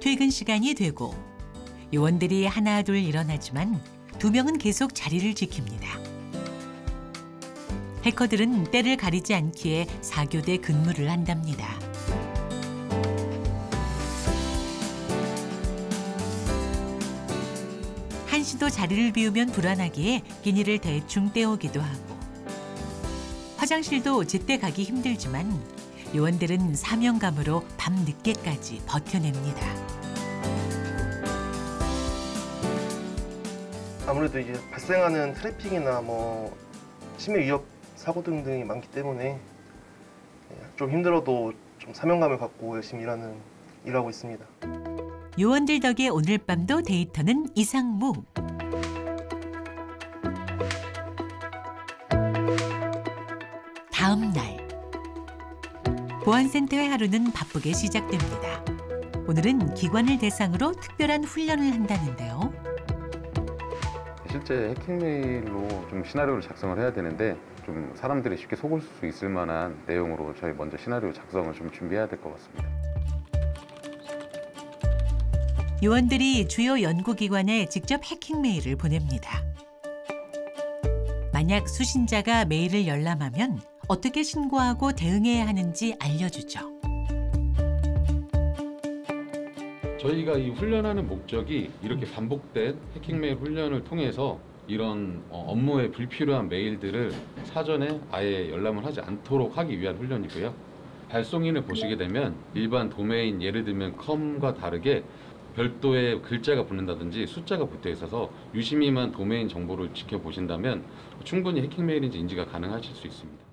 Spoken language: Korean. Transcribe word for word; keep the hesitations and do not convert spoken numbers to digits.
퇴근 시간이 되고 요원들이 하나 둘 일어나지만 두 명은 계속 자리를 지킵니다. 해커들은 때를 가리지 않기에 사교대 근무를 한답니다. 한시도 자리를 비우면 불안하기에 끼니를 대충 때우기도 하고 화장실도 제때 가기 힘들지만 요원들은 사명감으로 밤 늦게까지 버텨냅니다. 아무래도 이제 발생하는 트래픽이나 뭐 치매 위협 사고 등등이 많기 때문에 좀 힘들어도 좀 사명감을 갖고 열심히 일하는 일하고 있습니다. 요원들 덕에 오늘 밤도 데이터는 이상무. 다음 날 보안센터의 하루는 바쁘게 시작됩니다. 오늘은 기관을 대상으로 특별한 훈련을 한다는데요. 실제 해킹 메일로 좀 시나리오를 작성을 해야 되는데 좀 사람들이 쉽게 속을 수 있을 만한 내용으로 저희 먼저 시나리오 작성을 좀 준비해야 될 것 같습니다. 요원들이 주요 연구기관에 직접 해킹 메일을 보냅니다. 만약 수신자가 메일을 열람하면 어떻게 신고하고 대응해야 하는지 알려주죠. 저희가 이 훈련하는 목적이 이렇게 반복된 해킹 메일 훈련을 통해서 이런 업무에 불필요한 메일들을 사전에 아예 열람을 하지 않도록 하기 위한 훈련이고요. 발송인을 보시게 되면 일반 도메인, 예를 들면 컴과 다르게 별도의 글자가 붙는다든지 숫자가 붙어 있어서 유심히만 도메인 정보를 지켜보신다면 충분히 해킹 메일인지 인지가 가능하실 수 있습니다.